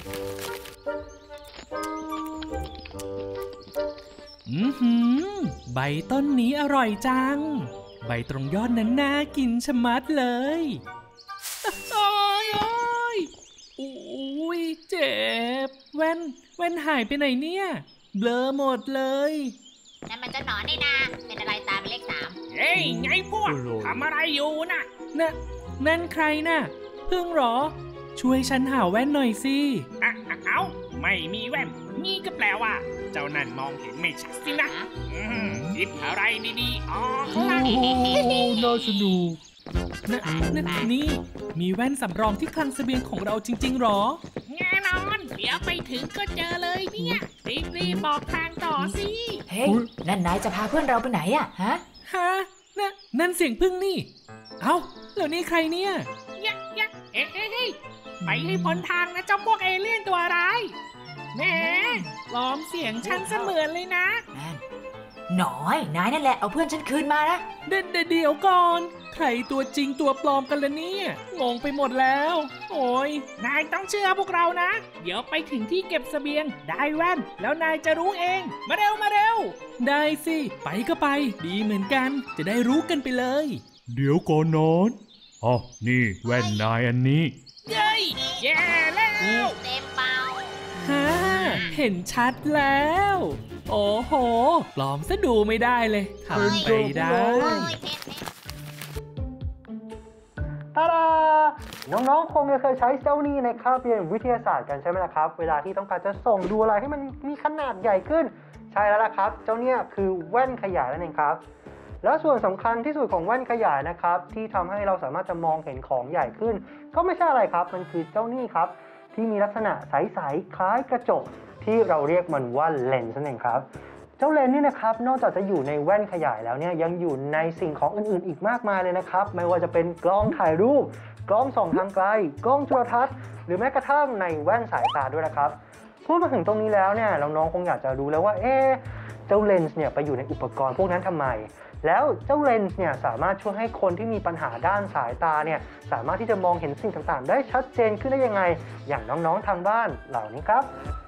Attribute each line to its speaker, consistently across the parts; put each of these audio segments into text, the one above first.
Speaker 1: ใบต้นนี้อร่อยจังใบตรงยอดนั้นน่ากินชะมัดเลยโอ้ยอุ้ยเจ็บแว่นหายไปไหนเนี่ยเบลอหมดเลย
Speaker 2: นั่นมันเจ้าหนอนนี่นาเป็นอะไรตาเป็นเลข3
Speaker 3: เฮ้ยไงพวกทำอะไรอยู่น่ะ
Speaker 1: นั่นใครน่ะพึ่งหรอช่วยฉันหาแว่นหน่อยสิ
Speaker 3: เอ้าไม่มีแว่นนี่ก็แปลว่าเจ้านั่นมองเห็นไม่ชัดสินะคิดอะไรดีๆอ๋อ
Speaker 1: น่าสนุกนี่มีแว่นสำรองที่คลังเสบียงของเราจริงๆหรอ
Speaker 3: แน่นอนเดี๋ยวไปถึงก็เจอเลยเนี่ยรีบบอกทางต่อสิ
Speaker 4: เฮ้ยนั่นนายจะพาเพื่อนเราไปไหนอะฮะ
Speaker 1: นั่นเสียงพึ่งนี่เอ้าแล้วนี่ใครเนี่ย
Speaker 3: เฮ้ยไปให้พ้นทางนะเจ้าพวกเอเลี่ยนตัวร้ายแหมล้อมเสียงฉันเสมือนเลยนะ
Speaker 4: หน่อยนายนั่นแหละเอาเพื่อนฉันคืนมานะ
Speaker 1: เดี๋ยวก่อนใครตัวจริงตัวปลอมกันล่ะเนี่ยงงไปหมดแล้วโอ้ย
Speaker 3: นายต้องเชื่อพวกเรานะเดี๋ยวไปถึงที่เก็บเสบียงได้แว่นแล้วนายจะรู้เองมาเร็ว
Speaker 1: ได้สิไปก็ไปดีเหมือนกันจะได้รู้กันไปเลย
Speaker 5: เดี๋ยวก่อนนอนนี่แว่นนายอันนี้
Speaker 3: เย้แย่แล้ว
Speaker 2: เต็มเป่า
Speaker 1: เห็นชัดแล้วโอ้โหปลอมซะดูไม่ได้เลยทำไปได้
Speaker 6: ตาดาน้องๆคงจะเคยใช้เจ้านี่ในคาบเรียนวิทยาศาสตร์กันใช่ไหมล่ะครับเวลาที่ต้องการจะส่งดูอะไรให้มันมีขนาดใหญ่ขึ้นใช่แล้วล่ะครับเจ้าเนี่ยคือแว่นขยายนั่นเองครับแล้วส่วนสำคัญที่สุดของแว่นขยายนะครับที่ทำให้เราสามารถจะมองเห็นของใหญ่ขึ้นก็ไม่ใช่อะไรครับมันคือเจ้านี่ครับที่มีลักษณะใสๆคล้ายกระจกที่เราเรียกมันว่าเลนส์นั่นเองครับเจ้าเลนส์นี่นะครับนอกจากจะอยู่ในแว่นขยายแล้วเนี่ยยังอยู่ในสิ่งของอื่นๆอีกมากมายเลยนะครับไม่ว่าจะเป็นกล้องถ่ายรูปกล้องส่องทางไกลกล้องจุลทรรศน์หรือแม้กระทั่งในแว่นสายตาด้วยนะครับพูดมาถึงตรงนี้แล้วเนี่ยน้องๆคงอยากจะรู้แล้วว่าเจ้าเลนส์เนี่ยไปอยู่ในอุปกรณ์พวกนั้นทำไมแล้วเจ้าเลนส์เนี่ยสามารถช่วยให้คนที่มีปัญหาด้านสายตาเนี่ยสามารถที่จะมองเห็นสิ่งต่างๆได้ชัดเจนขึ้นได้ยังไงอย่างน้องๆทางบ้านเหล่านี้ครับ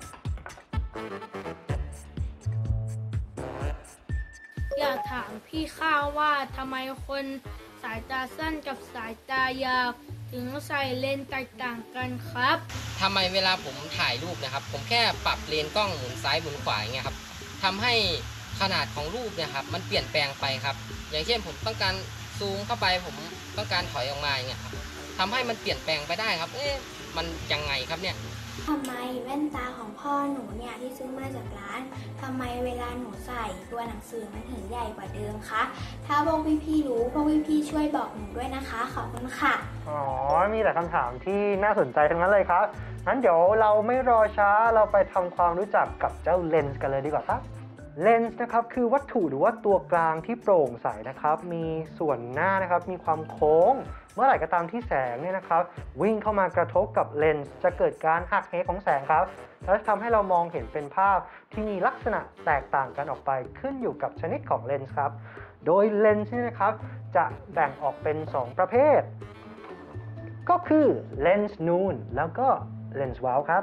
Speaker 7: อยากถามพี่ข้าวว่าทำไมคนสายตาสั้นกับสายตายาวถึงใส่เลนส์แตกต่างกันครับ
Speaker 8: ทำไมเวลาผมถ่ายรูปนะครับผมแค่ปรับเลนส์กล้องหมุนซ้ายหมุนขวาอย่างเงี้ยครับทำให้ขนาดของรูปเนี่ยครับมันเปลี่ยนแปลงไปครับอย่างเช่นผมต้องการซูมเข้าไปผมต้องการถอยออกมาอย่างเงี้ยครับทำให้มันเปลี่ยนแปลงไปได้ครับมันยังไงครับเนี่ย
Speaker 9: ทำไมแว่นตาของพ่อหนูเนี่ยที่ซื้อมาจากร้านทำไมเวลาหนูใส่ตัวหนังสือมันถึงใหญ่กว่าเดิมคะถ้าพวกพี่ๆรู้พวกพี่ๆช่วยบอกหนูด้วยนะคะขอบคุณค่ะ
Speaker 6: มีแต่คำถามที่น่าสนใจทั้งนั้นเลยครับงั้นเดี๋ยวเราไม่รอช้าเราไปทำความรู้จักกับเจ้าเลนส์กันเลยดีกว่าครับเลนส์นะครับคือวัตถุหรือว่าตัวกลางที่โปร่งใสนะครับมีส่วนหน้านะครับมีความโค้งเมื่อไหร่ก็ตามที่แสงเนี่ยนะครับวิ่งเข้ามากระทบกับเลนส์จะเกิดการหักเหของแสงครับแล้วทำให้เรามองเห็นเป็นภาพที่มีลักษณะแตกต่างกันออกไปขึ้นอยู่กับชนิดของเลนส์ครับโดยเลนส์นี่นะครับจะแบ่งออกเป็น2ประเภทก็คือเลนส์นูนแล้วก็เลนส์เว้าครับ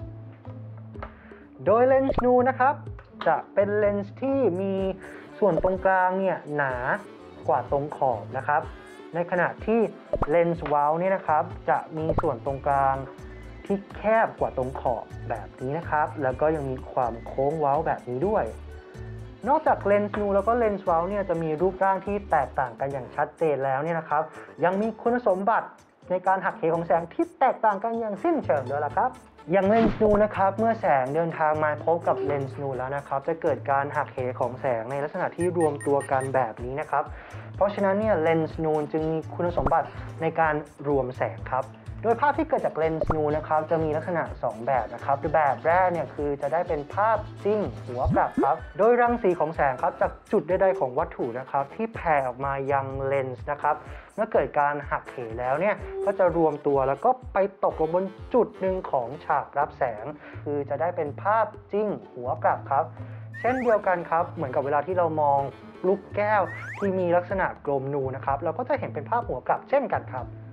Speaker 6: โดยเลนส์นูนนะครับจะเป็นเลนส์ที่มีส่วนตรงกลางเนี่ยหนากว่าตรงขอบนะครับในขณะที่เลนส์เว้าเนี่ยนะครับจะมีส่วนตรงกลางที่แคบกว่าตรงขอบแบบนี้นะครับแล้วก็ยังมีความโค้งเว้าแบบนี้ด้วยนอกจากเลนส์นูนแล้วก็เลนส์เว้าเนี่ยจะมีรูปร่างที่แตกต่างกันอย่างชัดเจนแล้วเนี่ยนะครับยังมีคุณสมบัติในการหักเหของแสงที่แตกต่างกันอย่างสิ้นเชิงด้วยล่ะครับอย่างเลนส์นูนนะครับเมื่อแสงเดินทางมาพบกับเลนส์นูนแล้วนะครับจะเกิดการหักเหของแสงในลักษณะที่รวมตัวกันแบบนี้นะครับเพราะฉะนั้นเนี่ยเลนส์นูนจึงมีคุณสมบัติในการรวมแสงครับโดยภาพที่เกิดจากเลนส์นูนนะครับจะมีลักษณะ2แบบนะครับแบบแรกเนี่ยคือจะได้เป็นภาพจริงหัวกลับครับโดยรังสีของแสงครับจากจุดใดๆของวัตถุนะครับที่แผ่ออกมายังเลนส์นะครับเมื่อเกิดการหักเหแล้วเนี่ยก็จะรวมตัวแล้วก็ไปตกลงบนจุดหนึ่งของฉากรับแสงคือจะได้เป็นภาพจริงหัวกลับครับเช่นเดียวกันครับเหมือนกับเวลาที่เรามองลูกแก้วที่มีลักษณะกลมนูนนะครับเราก็จะเห็นเป็นภาพหัวกลับเช่นกันครับ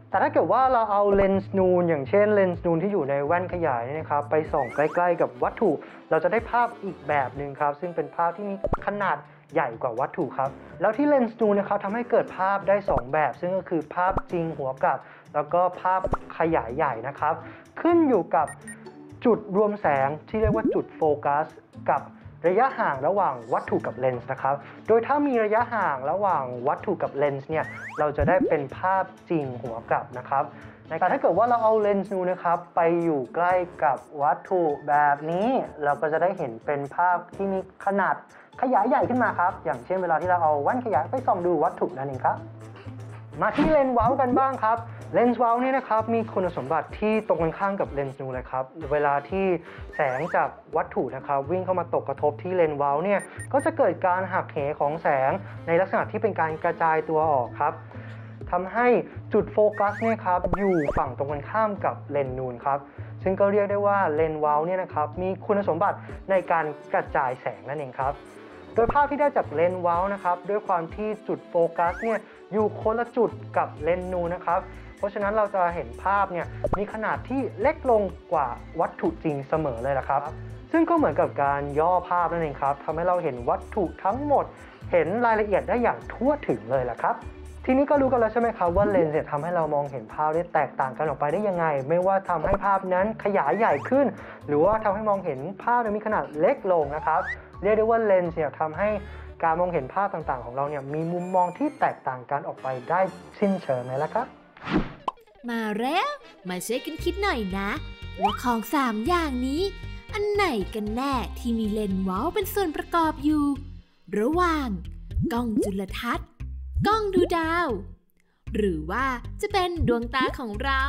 Speaker 6: แต่ถ้าเกิดว่าเราเอาเลนส์นูนอย่างเช่นเลนส์นูนที่อยู่ในแว่นขยายนี่นะครับไปส่องใกล้ๆกับวัตถุเราจะได้ภาพอีกแบบหนึ่งครับซึ่งเป็นภาพที่มีขนาดใหญ่กว่าวัตถุครับแล้วที่เลนส์นูนนะครับทำให้เกิดภาพได้2แบบซึ่งก็คือภาพจริงหัวกลับแล้วก็ภาพขยายใหญ่นะครับขึ้นอยู่กับจุดรวมแสงที่เรียกว่าจุดโฟกัสกับระยะห่างระหว่างวัตถุกับเลนส์นะครับโดยถ้ามีระยะห่างระหว่างวัตถุกับเลนส์เนี่ยเราจะได้เป็นภาพจริงหัวกลับนะครับในการถ้าเกิดว่าเราเอาเลนส์นูนนะครับไปอยู่ใกล้กับวัตถุแบบนี้เราก็จะได้เห็นเป็นภาพที่มีขนาดขยายใหญ่ขึ้นมาครับอย่างเช่นเวลาที่เราเอาแว่นขยายไปส่องดูวัตถุนั่นเองครับมาที่เลนส์เว้ากันบ้างครับเลนส์เว้านี่นะครับมีคุณสมบัติที่ตรงกันข้ามกับเลนส์นูนเลยครับเวลาที่แสงจากวัตถุนะครับวิ่งเข้ามาตกกระทบที่เลนส์เว้าเนี่ยก็จะเกิดการหักเหของแสงในลักษณะที่เป็นการกระจายตัวออกครับทำให้จุดโฟกัสเนี่ยครับอยู่ฝั่งตรงกันข้ามกับเลนส์นูนครับซึ่งก็เรียกได้ว่าเลนส์เว้าเนี่ยนะครับมีคุณสมบัติในการกระจายแสงนั่นเองครับโดยภาพที่ได้จากเลนส์เว้านะครับด้วยความที่จุดโฟกัสเนี่ยอยู่คนละจุดกับเลนส์นูนนะครับเพราะฉะนั้นเราจะเห็นภาพเนี่ยมีขนาดที่เล็กลงกว่าวัตถุจริงเสมอเลยล่ะครับซึ่งก็เหมือนกับการย่อภาพนั่นเองครับทำให้เราเห็นวัตถุทั้งหมดเห็นรายละเอียดได้อย่างทั่วถึงเลยล่ะครับทีนี้ก็รู้กันแล้วใช่ไหมครับว่าเลนส์ทำให้เรามองเห็นภาพได้แตกต่างกันออกไปได้ยังไงไม่ว่าทำให้ภาพนั้นขยายใหญ่ขึ้นหรือว่าทำให้มองเห็นภาพมีขนาดเล็กลงนะครับเรียกได้ว่าเลนส์ทำให้การมองเห็นภาพต่างๆของเราเนี่ยมีมุมมองที่แตกต่างกันออกไปได้สิ้นเชิงเลยละครับ
Speaker 10: มาแล้วมาช่วยกันคิดหน่อยนะว่าของ3อย่างนี้อันไหนกันแน่ที่มีเลนส์เว้าเป็นส่วนประกอบอยู่ระหว่างกล้องจุลทรรศน์กล้องดูดาวหรือว่าจะเป็นดวงตาของเรา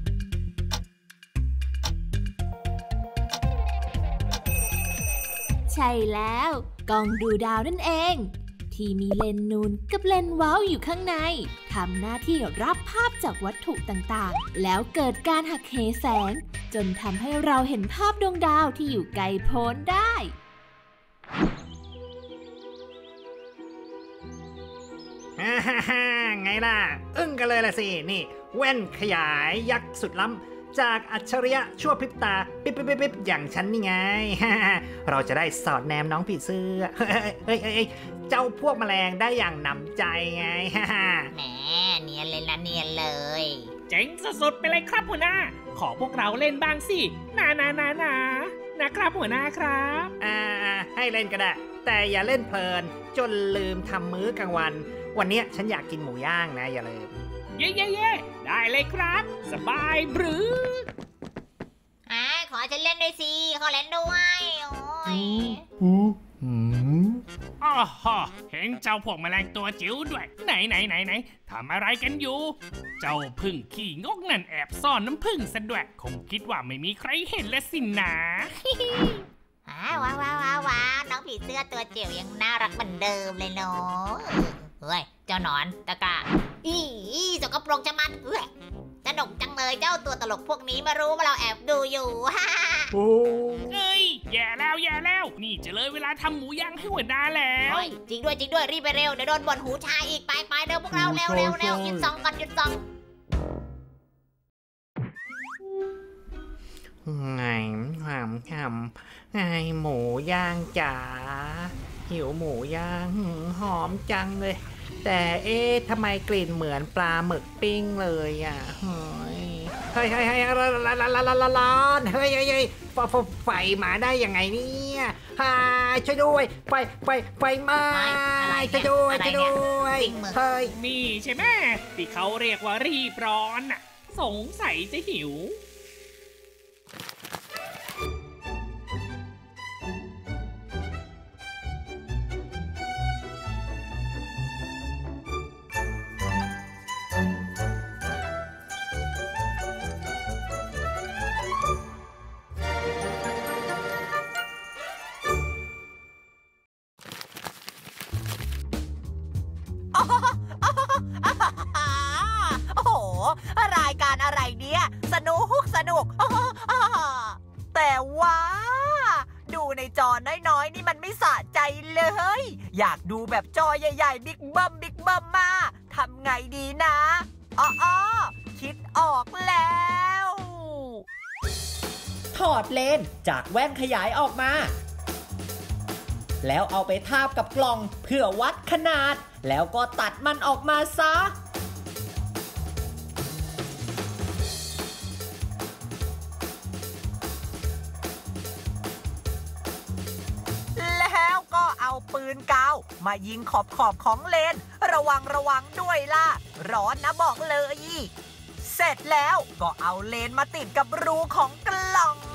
Speaker 10: ใช่แล้วกล้องดูดาวนั่นเองที่มีเลนส์นูนกับเลนส์เว้าอยู่ข้างในทำหน้าที่รับภาพจากวัตถุต่างๆแล้วเกิดการหักเหแสงจนทำให้เราเห็นภาพดวงดาวที่อยู่ไกลโพ้นได้
Speaker 11: ไงล่ะอึ้งกันเลยล่ะสินี่แว่นขยายยักษ์สุดล้ำจากอัจฉริยะชั่วพริบตาปิ๊บอย่างฉันนี่ไง เราจะได้สอดแนมน้องผีเสื้อเฮ้ยเจ้าพวกแมลงได้อย่างหนำใจไง
Speaker 2: แหมเนียนเลยนะเนียนเลย
Speaker 3: เจ๋งสุดๆไปเลยครับหัวหน้าขอพวกเราเล่นบ้างสินะครับหัวหน้าครับ
Speaker 11: ให้เล่นก็ได้แต่อย่าเล่นเพลินจนลืมทำมื้อกลางวันวันนี้ฉันอยากกินหมูย่างนะอย่าลืม
Speaker 3: เย่ได้เลยครับสบายบรือ
Speaker 2: ขอฉันเล่นด้วยสิขอเล่นด้วยโอ้ย
Speaker 3: เห็นเจ้าพวกแมลงตัวจิ๋วด้วยไหนทำอะไรกันอยู่เจ้าพึ่งขี้งกนั่นแอบซ่อนน้ำพึ่งซะด้วยคงคิดว่าไม่มีใครเห็นและสินะ
Speaker 2: ว้าวน้องผีเสื้อตัวจิ๋วยังน่ารักเหมือนเดิมเลยเนาะเฮ้ยเจ้าหนอนตะกะสกปรกจะมันสนุกจังเลยเจ้าตัวตลกพวกนี้มารู้ว่าเราแอบดูอยู่
Speaker 3: เอ้ยแย่แล้วนี่จะเลยเวลาทำหมูย่างให้หัวหน้าแล้ว
Speaker 2: จริงด้วยรีบไปเร็วเดี๋ยวโดนบ่นหูชาอีกไปเร็วพวกเราเร็วหยุดซองก่อนหยุดซอง
Speaker 11: ไงหมูย่างจ๋าหิวหมูย่างหอมจังเลยแต่ทำไมกลิ่นเหมือนปลาหมึกปิ้งเลยอ่ะเฮ้ยร้อนเฮ้ยไฟมาได้ยังไงเนี่ยช่วยด้วยไฟไหม้ช่วยด้วย
Speaker 3: เฮ้ยนี่ใช่ไหมที่เขาเรียกว่ารีบร้อนอ่ะสงสัยจะหิว
Speaker 12: รายการอะไรเนี่ยสนุกแต่ว่าดูในจอน้อยๆนี่มันไม่สะใจเลยอยากดูแบบจอใหญ่ๆบิ๊กเบิ้มมาทำไงดีนะคิดออกแล้ว
Speaker 13: ถอดเลนส์จากแว่นขยายออกมาแล้วเอาไปทาบกับกล่องเพื่อวัดขนาดแล้วก็ตัดมันออกมาซะ
Speaker 12: แล้วก็เอาปืนกาวมายิงขอบของเลนระวังด้วยล่ะร้อนนะบอกเลยเสร็จแล้วก็เอาเลนมาติดกับรูของกล่อง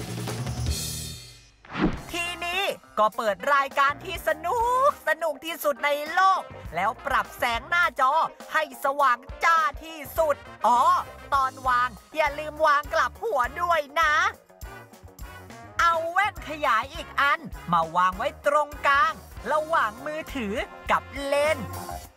Speaker 12: ทีนี้ก็เปิดรายการที่สนุกที่สุดในโลกแล้วปรับแสงหน้าจอให้สว่างจ้าที่สุดตอนวางอย่าลืมวางกลับหัวด้วยนะเอาแว่นขยายอีกอันมาวางไว้ตรงกลางระหว่างมือถือกับเลนส์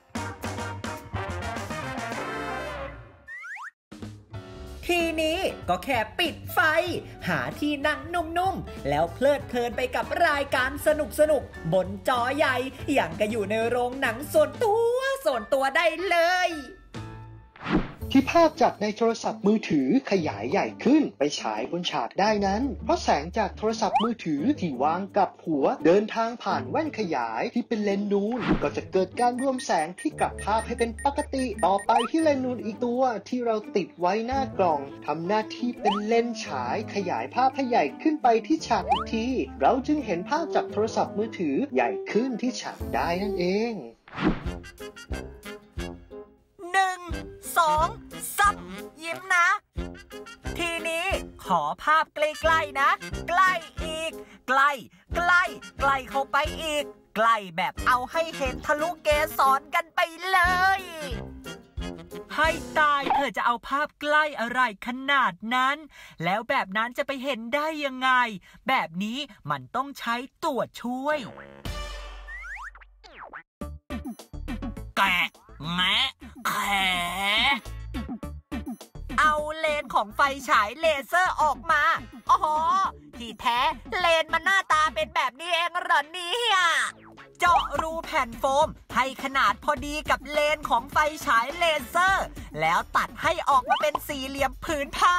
Speaker 12: ทีนี้ก็แค่ปิดไฟหาที่นั่งนุ่มๆแล้วเพลิดเพลินไปกับรายการสนุกบนจอใหญ่อย่างก็อยู่ในโรงหนังส่วนตัวได้เลย
Speaker 14: ที่ภาพจากในโทรศัพท์มือถือขยายใหญ่ขึ้นไปฉายบนฉากได้นั้นเพราะแสงจากโทรศัพท์มือถือที่วางกับหัวเดินทางผ่านแว่นขยายที่เป็นเลนส์นูนก็จะเกิดการรวมแสงที่กลับภาพให้เป็นปกติต่อไปที่เลนส์นูนอีกตัวที่เราติดไว้หน้ากล่องทำหน้าที่เป็นเลนส์ฉายขยายภาพให้ใหญ่ขึ้นไปที่ฉากอีกทีเราจึงเห็นภาพจากโทรศัพท์มือถือใหญ่ขึ้นที่ฉากได้นั่นเอง1 2 3ยิ้มนะทีนี้ขอภาพใกล้ๆนะใกล้อีกใกล้เข้าไปอีกใกล้แบบเอาให้เห็นทะลุเกสรกันไปเลยให้ตายเธอจะเอาภาพใกล้อะไรขนาดนั้นแล้วแบบนั้นจะไปเห็นได้ยังไงแบบนี้มันต้องใช้ตัวช่วยแกะแงะแขเอาเลนของไฟฉายเลเซอร์ออกมาที่แท้เลนมันหน้าตาเป็นแบบนี้เองเหรอเนี่ยเจาะรูแผ่นโฟมให้ขนาดพอดีกับเลนของไฟฉายเลเซอร์แล้วตัดให้ออกมาเป็นสี่เหลี่ยมผืนผ้า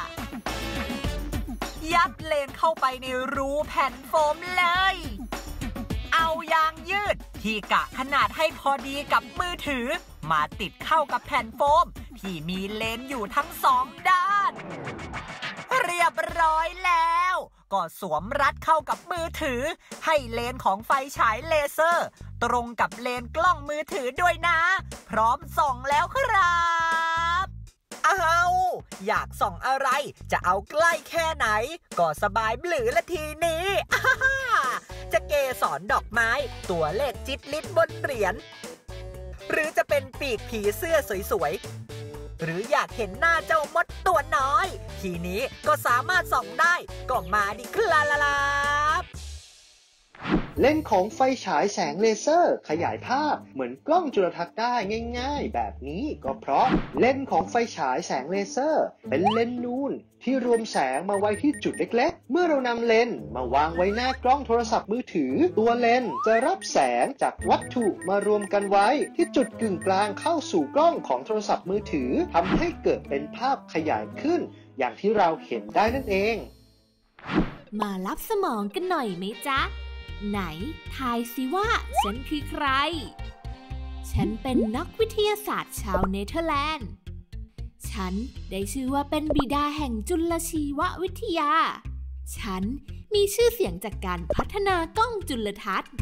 Speaker 14: ยัดเลนเข้าไปในรูแผ่นโฟมเลยเอายางยืดที่กะขนาดให้พอดีกับมือถือมาติดเข้ากับแผ่นโฟมที่มีเลนอยู่ทั้งสองด้านเรียบร้อยแล้วก็สวมรัดเข้ากับมือถือให้เลนของไฟฉายเลเซอร์ตรงกับเลนกล้องมือถือด้วยนะพร้อมส่องแล้วครับอยากส่องอะไรจะเอาใกล้แค่ไหนก็สบายบลือละทีนี้จะเกสรดอกไม้ตัวเลขจิตลิศบนเหรียญหรือจะเป็นปีกผีเสื้อสวยๆหรืออยากเห็นหน้าเจ้ามดตัวน้อยทีนี้ก็สามารถส่องได้ก็มาดิครับเลนส์ของไฟฉายแสงเลเซอร์ขยายภาพเหมือนกล้องจุลทรรศน์ได้ง่ายๆแบบนี้ก็เพราะเลนส์ของไฟฉายแสงเลเซอร์เป็นเลนส์นูนที่รวมแสงมาไว้ที่จุดเล็กๆเมื่อเรานำเลนส์มาวางไว้หน้ากล้องโทรศัพท์มือถือตัวเลนส์จะรับแสงจากวัตถุมารวมกันไว้ที่จุดกึ่งกลางเข้าสู่กล้องของโทรศัพท์มือถือทำให้เกิดเป็นภาพขยายขึ้นอย่างที่เราเห็นได้นั่นเอง
Speaker 10: มารับสมองกันหน่อยไหมจ๊ะไหนทายสิว่าฉันคือใครฉันเป็นนักวิทยาศาสตร์ชาวเนเธอร์แลนด์ฉันได้ชื่อว่าเป็นบิดาแห่งจุลชีววิทยาฉันมีชื่อเสียงจากการพัฒนากล้องจุลทรรศน์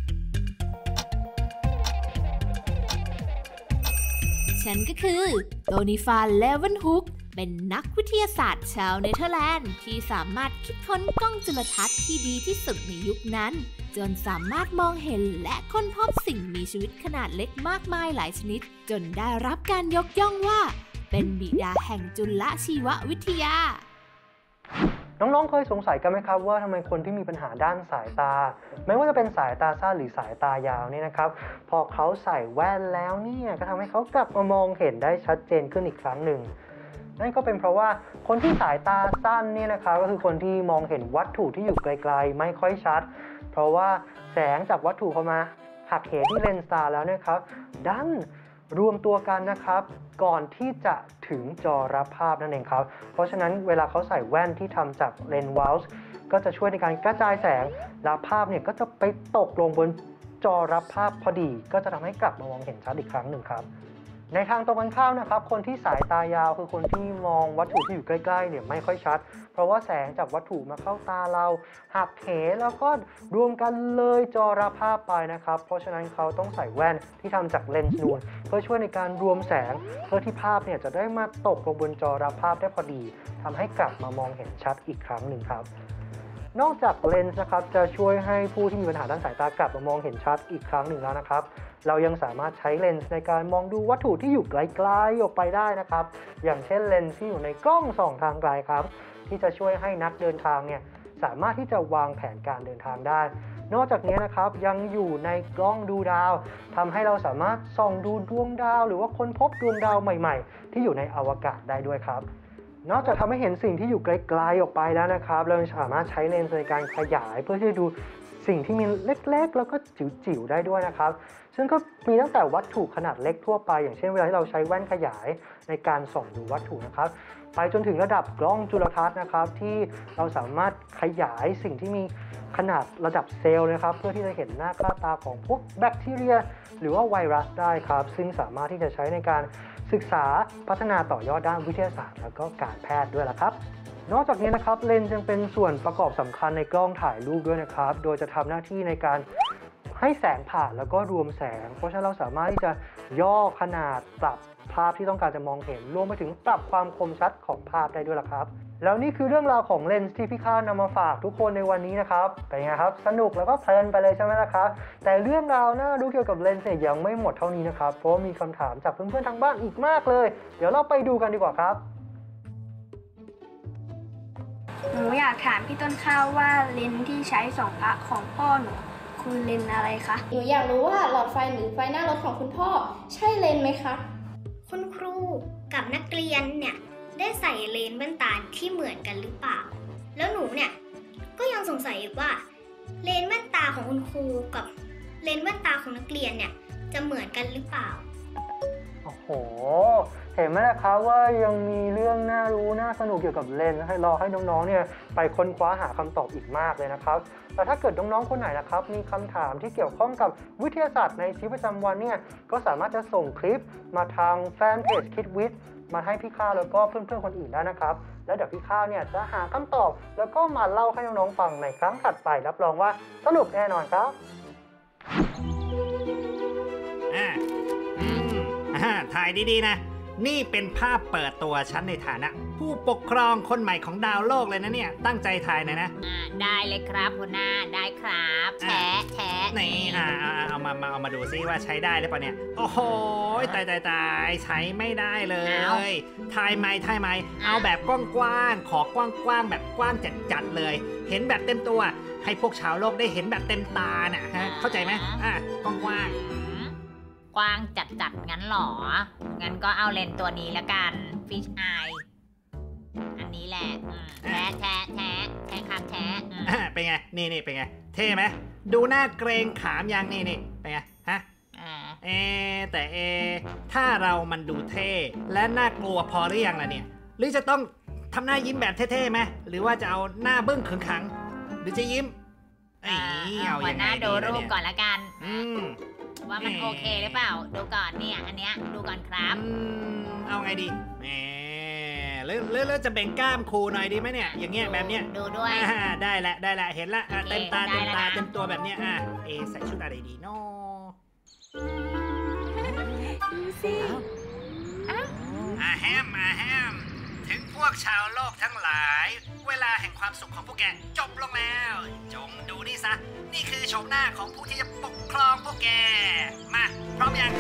Speaker 10: ฉันก็คือโตนิฟา เลเวนฮุกเป็นนักวิทยาศาสตร์ชาวเนเธอร์แลนด์ที่สามารถคิดค้นกล้องจุลทรรศน์ที่ดีที่สุดในยุคนั้นจนสามารถมองเห็นและค้นพบสิ่งมีชีวิตขนาดเล็กมากมายหลายชนิดจนได้รับการยกย่องว่าเป็นบิดาแห่งจุลชีววิทยา
Speaker 6: น้องๆเคยสงสัยกันไหมครับว่าทำไมคนที่มีปัญหาด้านสายตาไม่ว่าจะเป็นสายตาสั้นหรือสายตายาวนี่นะครับพอเขาใส่แว่นแล้วเนี่ยก็ทำให้เขากลับมามองเห็นได้ชัดเจนขึ้นอีกครั้งหนึ่งนั่นก็เป็นเพราะว่าคนที่สายตาสั้นเนี่ยนะครับก็คือคนที่มองเห็นวัตถุที่อยู่ไกลๆไม่ค่อยชัดเพราะว่าแสงจากวัตถุเข้ามาหักเหที่เลนส์ตาแล้วเนี่ยครับดันรวมตัวกันนะครับก่อนที่จะถึงจอรับภาพนั่นเองครับเพราะฉะนั้นเวลาเขาใส่แว่นที่ทำจากเลนส์วาลส์ก็จะช่วยในการกระจายแสงแล้วภาพเนี่ยก็จะไปตกลงบนจอรับภาพพอดีก็จะทำให้กลับมามองเห็นชัดอีกครั้งหนึ่งครับในทางตรงกันข้ามนะครับคนที่สายตายาวคือคนที่มองวัตถุที่อยู่ใกล้ๆเนี่ยไม่ค่อยชัดเพราะว่าแสงจากวัตถุมาเข้าตาเราหักเหแล้วก็รวมกันเลยจอรับภาพไปนะครับเพราะฉะนั้นเขาต้องใส่แว่นที่ทำจากเลนส์นูนเพื่อช่วยในการรวมแสงเพื่อที่ภาพเนี่ยจะได้มาตกลงบนจอรับภาพได้พอดีทำให้กลับมามองเห็นชัดอีกครั้งหนึ่งครับนอกจากเลนส์นะครับจะช่วยให้ผู้ที่มีปัญหาด้านสายตากลับมามองเห็นชัดอีกครั้งหนึ่งแล้วนะครับเรายังสามารถใช้เลนส์ในการมองดูวัตถุที่อยู่ไกลๆออกไปได้นะครับอย่างเช่นเลนส์ที่อยู่ในกล้องส่องทางไกลครับที่จะช่วยให้นักเดินทางเนี่ยสามารถที่จะวางแผนการเดินทางได้นอกจากนี้นะครับยังอยู่ในกล้องดูดาวทำให้เราสามารถส่องดูดวงดาวหรือว่าค้นพบดวงดาวใหม่ๆที่อยู่ในอวกาศได้ด้วยครับนอกจากทำให้เห็นสิ่งที่อยู่ไกลๆออกไปแล้วนะครับเราสามารถใช้เลนส์ในการขยายเพื่อที่จะดูสิ่งที่มีเล็กๆแล้วก็จิ๋วๆได้ด้วยนะครับซึ่งก็มีตั้งแต่วัตถุขนาดเล็กทั่วไปอย่างเช่นเวลาที่เราใช้แว่นขยายในการส่องดูวัตถุนะครับไปจนถึงระดับกล้องจุลทรรศน์นะครับที่เราสามารถขยายสิ่งที่มีขนาดระดับเซลล์นะครับเพื่อที่จะเห็นหน้าค่าตาของพวกแบคทีเรียหรือว่าไวรัสได้ครับซึ่งสามารถที่จะใช้ในการศึกษาพัฒนาต่อยอดด้านวิทยาศาสตร์แล้วก็การแพทย์ด้วยล่ะครับนอกจากนี้นะครับเลนส์ยังเป็นส่วนประกอบสำคัญในกล้องถ่ายรูปด้วยนะครับโดยจะทำหน้าที่ในการให้แสงผ่านแล้วก็รวมแสงเพราะฉะนั้นเราสามารถที่จะย่อขนาดปรับภาพที่ต้องการจะมองเห็นรวมไปถึงปรับความคมชัดของภาพได้ด้วยล่ะครับแล้วนี่คือเรื่องราวของเลนส์ที่พี่ข้านำมาฝากทุกคนในวันนี้นะครับเป็นไงครับสนุกแล้วก็เพลินไปเลยใช่ไหมล่ะครับแต่เรื่องราวน่ารู้เกี่ยวกับเลนส์เนี่ยยังไม่หมดเท่านี้นะครับเพราะมีคำถามจากเพื่อนๆทางบ้านอีกมากเลยเดี๋ยวเราไปดูกันดีกว่าครับ
Speaker 9: หนูอยากถามพี่ต้นข้าวว่าเลนส์ที่ใช้ส่องพระของพ่อหนูคือเลนส์อะไรคะหนูอยากรู้ว่าหลอดไฟหรือไฟหน้ารถของคุณพ่อใช่เลนส์ไหมคะคุณครูกับนักเรียนเนี่ยได้ใส่เลนส์แว่นตาที่เหมือนกันหรือเปล่าแล้วหนูเนี่ยก็ยังสงสัยอีกว่าเลนส์แว่นตาของคุณครูกับเลนส์แว่นตาของนักเรียนเนี่ยจะเหมือนกันหรือเปล่า
Speaker 6: โอ้โหเห็นไหมล่ะครับว่ายังมีเรื่องน่ารู้น่าสนุกเกี่ยวกับเลนส์ให้รอให้น้องๆเนี่ยไปค้นคว้าหาคำตอบอีกมากเลยนะครับแต่ถ้าเกิดน้องๆคนไหนนะครับมีคำถามที่เกี่ยวข้องกับวิทยาศาสตร์ในชีวิตประจำวันเนี่ยก็สามารถจะส่งคลิปมาทางแฟนเพจคิดวิทย์มาให้พี่ข้าวแล้วก็เพื่อนๆคนอื่นได้นะครับแล้วเดี๋ยวพี่ข้าวเนี่ยจะหาคำตอบแล้วก็มาเล่าให้น้องๆฟังในครั้งถัดไปรับรองว่าสนุกแน่นอนครับ
Speaker 11: ถ่ายดีๆนะนี่เป็นภาพเปิดตัวฉันในฐานะผู้ปกครองคนใหม่ของดาวโลกเลยนะเนี่ยตั้งใจถ่ายหน่อยนะ
Speaker 2: ได้เลยครับหัวหน้าได้ครับแฉะ
Speaker 11: นี่เอามาดูซิว่าใช้ได้หรือเปล่าเนี่ยโอ้โหตายใช้ไม่ได้เลยถ่ายไหมเอาแบบกว้างๆขอกว้างๆแบบกว้างจัดๆเลยเห็นแบบเต็มตัวให้พวกชาวโลกได้เห็นแบบเต็มตาน่ะฮะเข้าใจไหมกว้าง
Speaker 2: กว้างจัดงั้นหรองั้นก็เอาเลนส์ตัวนี้ละกัน Fish Eye อันนี้แหละแท้ครับแท้
Speaker 11: เป็นไงนี่เป็นไงเท่ไหมดูหน้าเกรงขามยังนี่เป็นไงฮะแต่ถ้าเรามันดูเท่และน่ากลัวพอหรือยังล่ะเนี่ยหรือจะต้องทำหน้ายิ้มแบบเท่ๆไหมหรือว่าจะเอาหน้าบึ้งขึงขังหรือจะยิ้ม
Speaker 2: เอาอย่างไรดูรูปก่อนละกันว่ามันโอเคหรือเปล่าดูก่อนเนี่ยอันเนี้ยดูก่อนครับ
Speaker 11: เอาไงดีแหมแล้วจะแบ่งกล้ามครูหน่อยดีไหมเนี่ยอย่างเงี้ยแบบเนี้ย
Speaker 2: ดูด้วย
Speaker 11: ได้ละเห็นละเต็มตาเต็มตัวแบบเนี้ยใส่ชุดอะไรดีเนาะ
Speaker 9: ดูสิ
Speaker 11: แฮมถึงพวกชาวโลกทั้งหลายเวลาแห่งความสุขของพวกแกจบลงแล้วจงดูนี่ซะนี่คือโฉมหน้าของผู้ที่จะปกครองพวกแกมาพร้อมยัง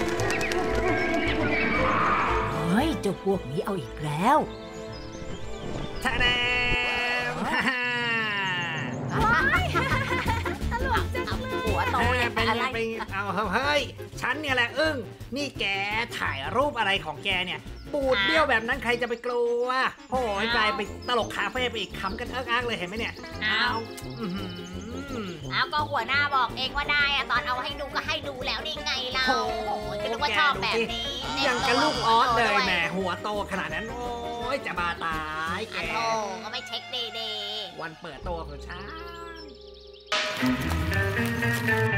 Speaker 4: เฮ้ยเจ้าพวกนี้เอาอีกแล้ว
Speaker 11: ท่าแดง
Speaker 2: ตลกจังเลยหัวโต
Speaker 11: เป็นอะไรเอาเฮ้ยฉันเนี่ยแหละนี่แกถ่ายรูปอะไรของแกเนี่ยปบูดเบี้ยวแบบนั้นใครจะไปกลัวโอ้ยกลายไปตลกคาเฟ่ไปอีกขำกันเอิ๊กๆเลยเห็นไหมเนี่ย
Speaker 2: เอาก็หัวหน้าบอกเองว่าได้อะตอนเอาให้ดูก็ให้ดูแล้วนี่ไงเราก็นึกว่าชอบแบบนี้
Speaker 11: ยังกับลูกออสเลยแหมหัวโตขนาดนั้นโอ้ยจะบาตายแก
Speaker 2: ก็ไม่เช็คดี
Speaker 11: วันเปิดตัวของฉัน